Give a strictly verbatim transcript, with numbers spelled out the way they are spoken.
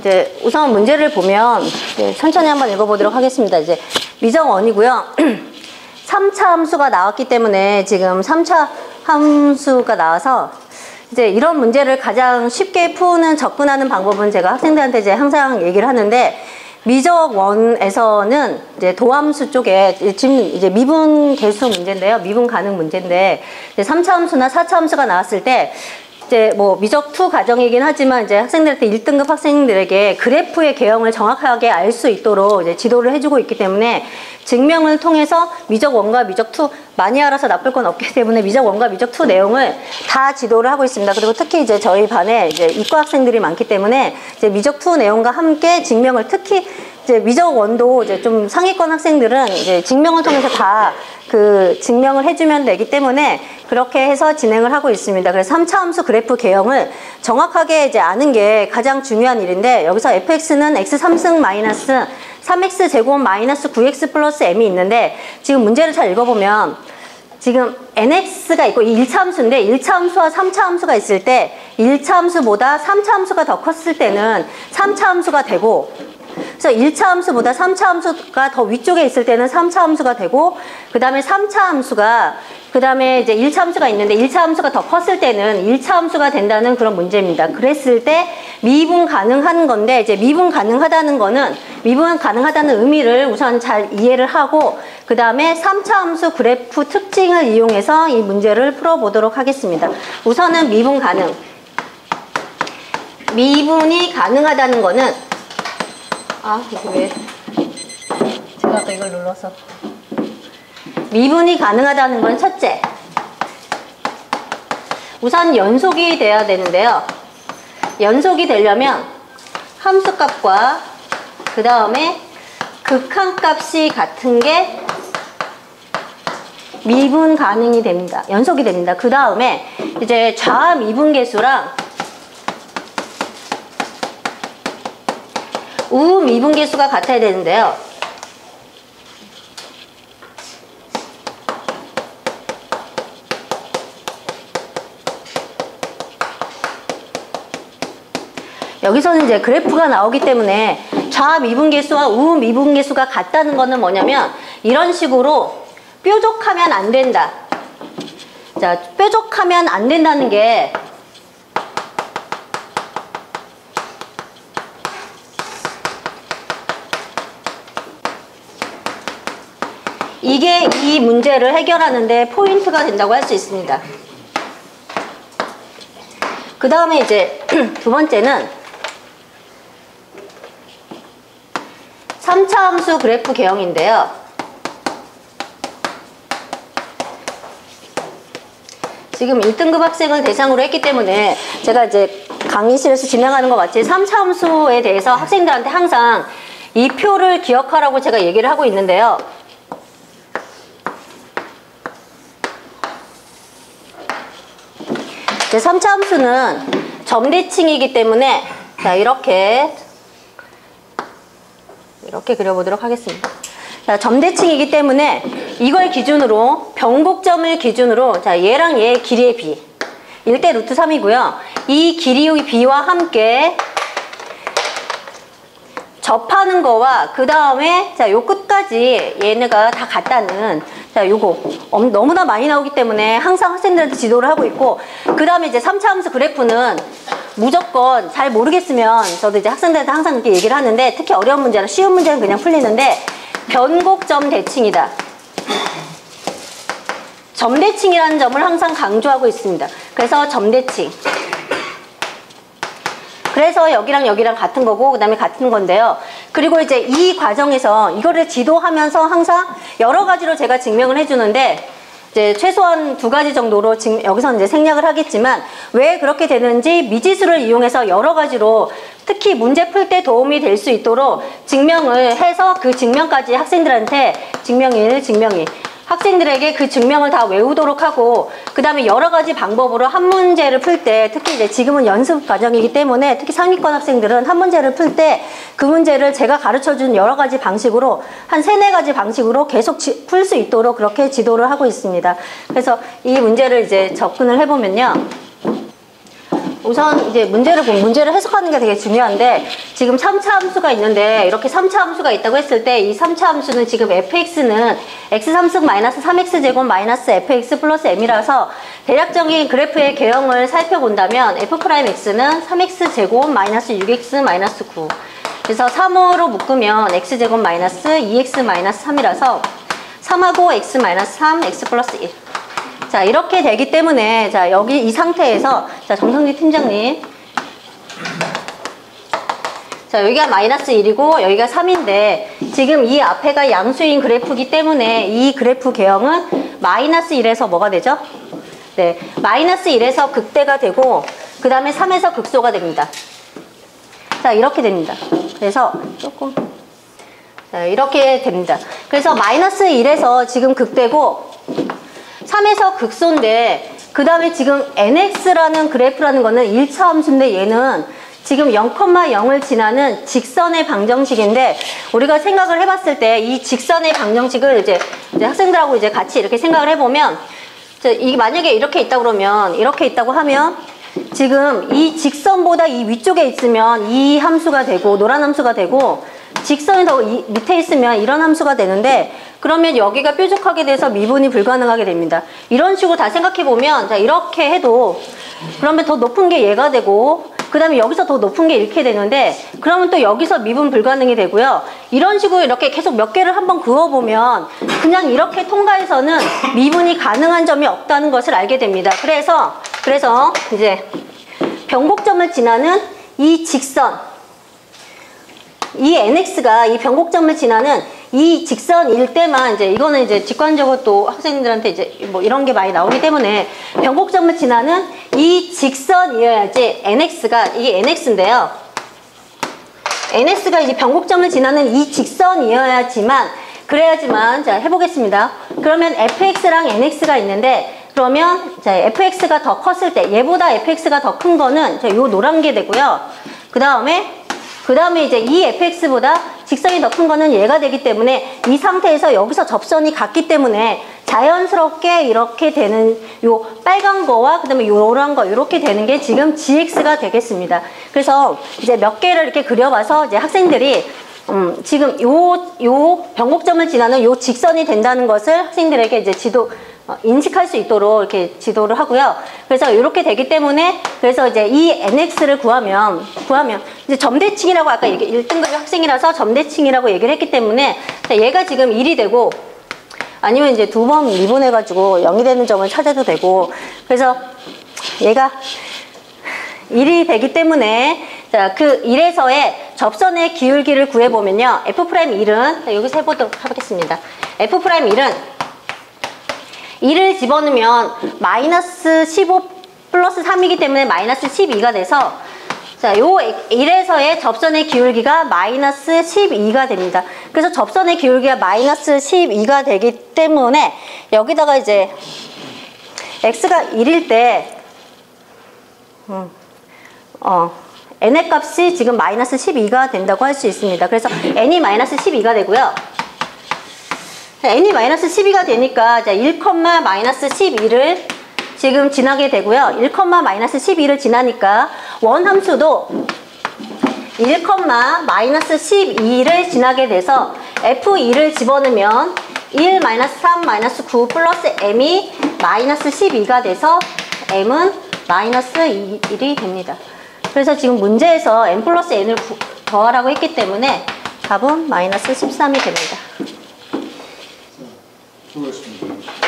이제 우선 문제를 보면 이제 천천히 한번 읽어보도록 하겠습니다. 이제 미정원이고요. 삼 차 함수가 나왔기 때문에 지금 삼 차 함수가 나와서 이제 이런 문제를 가장 쉽게 푸는 접근하는 방법은 제가 학생들한테 이제 항상 얘기를 하는데, 미적원에서는 이제 도함수 쪽에 지금 이제 미분 개수 문제인데요. 미분 가능 문제인데, 이제 삼 차 함수나 사 차 함수가 나왔을 때 이제 뭐 미적 이 과정이긴 하지만 이제 학생들한테 일 등급 학생들에게 그래프의 개형을 정확하게 알 수 있도록 이제 지도를 해주고 있기 때문에 증명을 통해서 미적 일과 미적 이 많이 알아서 나쁠 건 없기 때문에 미적 일과 미적 이 내용을 다 지도를 하고 있습니다. 그리고 특히 이제 저희 반에 이제 이과 학생들이 많기 때문에 이제 미적 이 내용과 함께 증명을, 특히 이제 미적 일도 이제 좀 상위권 학생들은 이제 증명을 통해서 다 그 증명을 해주면 되기 때문에 그렇게 해서 진행을 하고 있습니다. 그래서 삼 차 함수 그래프 개형을 정확하게 이제 아는 게 가장 중요한 일인데, 여기서 에프엑스는 엑스 삼 승 마이너스 삼 엑스 제곱 마이너스 구 엑스 플러스 m이 있는데, 지금 문제를 잘 읽어보면 지금 엔엑스가 있고 이 일 차 함수인데, 일 차 함수와 삼 차 함수가 있을 때 일 차 함수보다 삼 차 함수가 더 컸을 때는 삼 차 함수가 되고, 그래서 일 차 함수보다 삼 차 함수가 더 위쪽에 있을 때는 삼 차 함수가 되고, 그 다음에 삼 차 함수가, 그 다음에 이제 일 차 함수가 있는데 일 차 함수가 더 컸을 때는 일 차 함수가 된다는 그런 문제입니다. 그랬을 때 미분 가능한 건데, 이제 미분 가능하다는 거는, 미분 가능하다는 의미를 우선 잘 이해를 하고, 그 다음에 삼 차 함수 그래프 특징을 이용해서 이 문제를 풀어보도록 하겠습니다. 우선은 미분 가능. 미분이 가능하다는 거는, 아, 이거 왜 제가 아까 이걸 눌러서. 미분이 가능하다는 건 첫째, 우선 연속이 돼야 되는데요. 연속이 되려면 함수값과 그 다음에 극한값이 같은 게 미분 가능이 됩니다. 연속이 됩니다. 그 다음에 이제 좌 미분계수랑 우 미분계수가 같아야 되는데요. 여기서는 이제 그래프가 나오기 때문에 좌 미분계수와 우 미분계수가 같다는 거는 뭐냐면, 이런 식으로 뾰족하면 안 된다. 자, 뾰족하면 안 된다는 게, 이게 이 문제를 해결하는데 포인트가 된다고 할 수 있습니다. 그 다음에 이제 두 번째는 삼 차 함수 그래프 개형인데요. 지금 일 등급 학생을 대상으로 했기 때문에 제가 이제 강의실에서 진행하는 것 같이 삼 차 함수에 대해서 학생들한테 항상 이 표를 기억하라고 제가 얘기를 하고 있는데요. 삼 차 함수는 점대칭이기 때문에, 자, 이렇게 이렇게 그려보도록 하겠습니다. 자, 점대칭이기 때문에 이걸 기준으로, 변곡점을 기준으로, 자, 얘랑 얘의 길이의 비 일 대 루트 삼이고요. 이 길이의 비와 함께 접하는 거와 그 다음에 자, 요 끝까지 얘네가 다 같다는, 자, 요거 너무나 많이 나오기 때문에 항상 학생들한테 지도를 하고 있고, 그 다음에 이제 삼 차 함수 그래프는 무조건 잘 모르겠으면 저도 이제 학생들한테 항상 이렇게 얘기를 하는데, 특히 어려운 문제나 쉬운 문제는 그냥 풀리는데, 변곡점 대칭이다. 점대칭이라는 점을 항상 강조하고 있습니다. 그래서 점대칭. 그래서 여기랑 여기랑 같은 거고, 그 다음에 같은 건데요. 그리고 이제 이 과정에서 이거를 지도하면서 항상 여러 가지로 제가 증명을 해주는데, 이제 최소한 두 가지 정도로 지금 여기서는 이제 생략을 하겠지만, 왜 그렇게 되는지 미지수를 이용해서 여러 가지로, 특히 문제 풀 때 도움이 될 수 있도록 증명을 해서 그 증명까지 학생들한테 증명 일, 증명 이, 학생들에게 그 증명을 다 외우도록 하고, 그 다음에 여러 가지 방법으로 한 문제를 풀 때, 특히 이제 지금은 연습 과정이기 때문에 특히 상위권 학생들은 한 문제를 풀 때 그 문제를 제가 가르쳐준 여러 가지 방식으로 한 세네 가지 방식으로 계속 풀 수 있도록 그렇게 지도를 하고 있습니다. 그래서 이 문제를 이제 접근을 해보면요. 우선 이제 문제를 보면 문제를 해석하는 게 되게 중요한데 지금 삼 차 함수가 있는데 이렇게 삼 차 함수가 있다고 했을 때 이 삼 차 함수는 지금 fx는 x 삼 승 마이너스 삼 엑스 제곱 마이너스 fx 플러스 m이라서 대략적인 그래프의 개형을 살펴본다면 f'x는 삼 엑스 제곱 마이너스 육 엑스 마이너스 구 그래서 삼으로 묶으면 x제곱 마이너스 이 엑스 마이너스 삼이라서 삼하고 x 마이너스 삼, x 플러스 일. 자, 이렇게 되기 때문에, 자, 여기 이 상태에서, 자, 정성진 팀장님. 자, 여기가 마이너스 일이고, 여기가 삼인데, 지금 이 앞에가 양수인 그래프이기 때문에, 이 그래프 개형은 마이너스 일에서 뭐가 되죠? 네, 마이너스 일에서 극대가 되고, 그 다음에 삼에서 극소가 됩니다. 자, 이렇게 됩니다. 그래서 조금, 자, 이렇게 됩니다. 그래서 마이너스 일에서 지금 극대고, 삼에서 극소인데 그 다음에 지금 엔엑스라는 그래프라는 거는 일 차 함수인데 얘는 지금 영, 영을 지나는 직선의 방정식인데 우리가 생각을 해봤을 때 이 직선의 방정식을 이제, 이제 학생들하고 이제 같이 이렇게 생각을 해보면 이게 만약에 이렇게 있다 그러면 이렇게 있다고 하면 지금 이 직선보다 이 위쪽에 있으면 이 함수가 되고 노란 함수가 되고 직선이 더 이, 밑에 있으면 이런 함수가 되는데 그러면 여기가 뾰족하게 돼서 미분이 불가능하게 됩니다. 이런 식으로 다 생각해보면 자 이렇게 해도 그러면 더 높은 게 얘가 되고 그 다음에 여기서 더 높은 게 이렇게 되는데 그러면 또 여기서 미분 불가능이 되고요. 이런 식으로 이렇게 계속 몇 개를 한번 그어보면 그냥 이렇게 통과해서는 미분이 가능한 점이 없다는 것을 알게 됩니다. 그래서 그래서 이제 변곡점을 지나는 이 직선 이 엔엑스가 이 변곡점을 지나는 이 직선일 때만 이제 이거는 이제 직관적으로 또 학생들한테 이제 뭐 이런 게 많이 나오기 때문에 변곡점을 지나는 이 직선이어야지 엔엑스가 이게 엔엑스인데요. 엔엑스가 이제 변곡점을 지나는 이 직선이어야지만 그래야지만 자 해보겠습니다. 그러면 에프엑스랑 엔엑스가 있는데 그러면 자 에프엑스가 더 컸을 때 얘보다 에프엑스가 더 큰 거는 자 요 노란 게 되고요. 그 다음에 그 다음에 이제 이 에프엑스보다 직선이 더 큰 거는 얘가 되기 때문에 이 상태에서 여기서 접선이 같기 때문에 자연스럽게 이렇게 되는 요 빨간 거와 그 다음에 요런 거 이렇게 되는 게 지금 지엑스가 되겠습니다. 그래서 이제 몇 개를 이렇게 그려봐서 이제 학생들이 음 지금 요, 요 변곡점을 지나는 요 직선이 된다는 것을 학생들에게 이제 지도 어, 인식할 수 있도록 이렇게 지도를 하고요. 그래서 이렇게 되기 때문에 그래서 이제 이 엔엑스를 구하면 구하면 이제 점대칭이라고 아까 얘기, 일 등급 학생이라서 점대칭이라고 얘기를 했기 때문에 얘가 지금 일이 되고 아니면 이제 두 번 미분해가지고 영이 되는 점을 찾아도 되고 그래서 얘가 일이 되기 때문에 자, 그 일에서의 접선의 기울기를 구해보면요. F'일은 여기서 해보도록 하겠습니다. F'일은 일을 집어넣으면 마이너스 십오 플러스 삼이기 때문에 마이너스 십이가 돼서 자, 요 일에서의 접선의 기울기가 마이너스 십이가 됩니다. 그래서 접선의 기울기가 마이너스 십이가 되기 때문에 여기다가 이제 x가 일일 때 음, 어, n의 값이 지금 마이너스 십이가 된다고 할 수 있습니다. 그래서 n이 마이너스 십이가 되고요. n이 마이너스 십이가 되니까 자, 일, 마이너스 십이를 지금 지나게 되고요. 일, 마이너스 십이를 지나니까 원함수도 일, 마이너스 십이를 지나게 돼서 에프일을 집어넣으면 일, 마이너스 삼, 마이너스 구 플러스 m이 마이너스 십이가 돼서 m은 마이너스 일이 됩니다. 그래서 지금 문제에서 m 플러스 n을 구, 더하라고 했기 때문에 답은 마이너스 십삼이 됩니다. 수고하셨습니다.